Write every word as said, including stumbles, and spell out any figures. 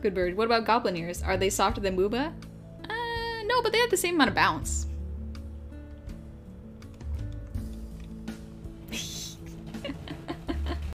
good bird. What about goblin ears? Are they softer than Booba? Uh, no, but they have the same amount of bounce.